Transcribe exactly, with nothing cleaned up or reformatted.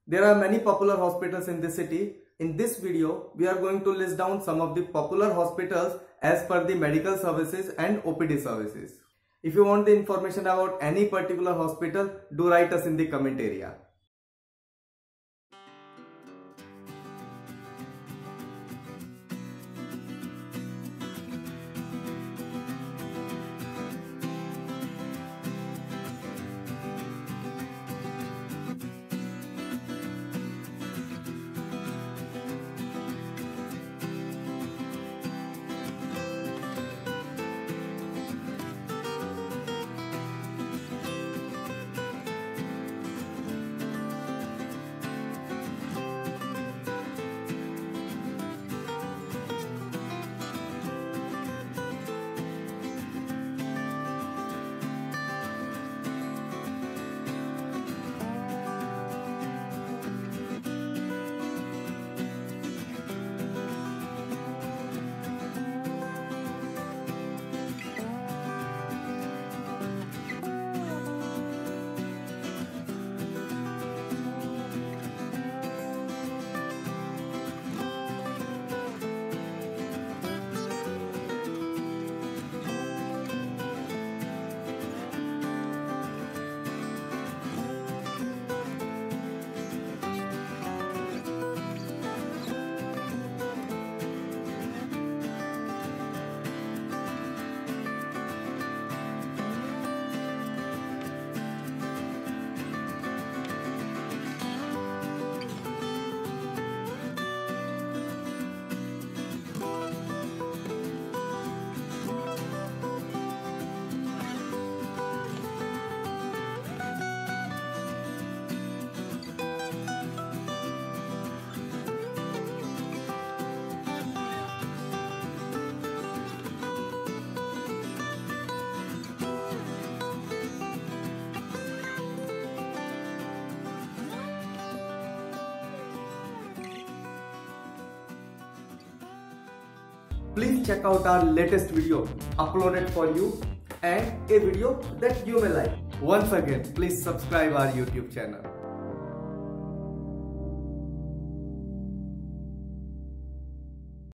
There are many popular hospitals in this city. In this video, we are going to list down some of the popular hospitals as per the medical services and O P D services. If you want the information about any particular hospital, do write us in the comment area. Please check out our latest video uploaded for you and a video that you may like. Once again, please subscribe our YouTube channel.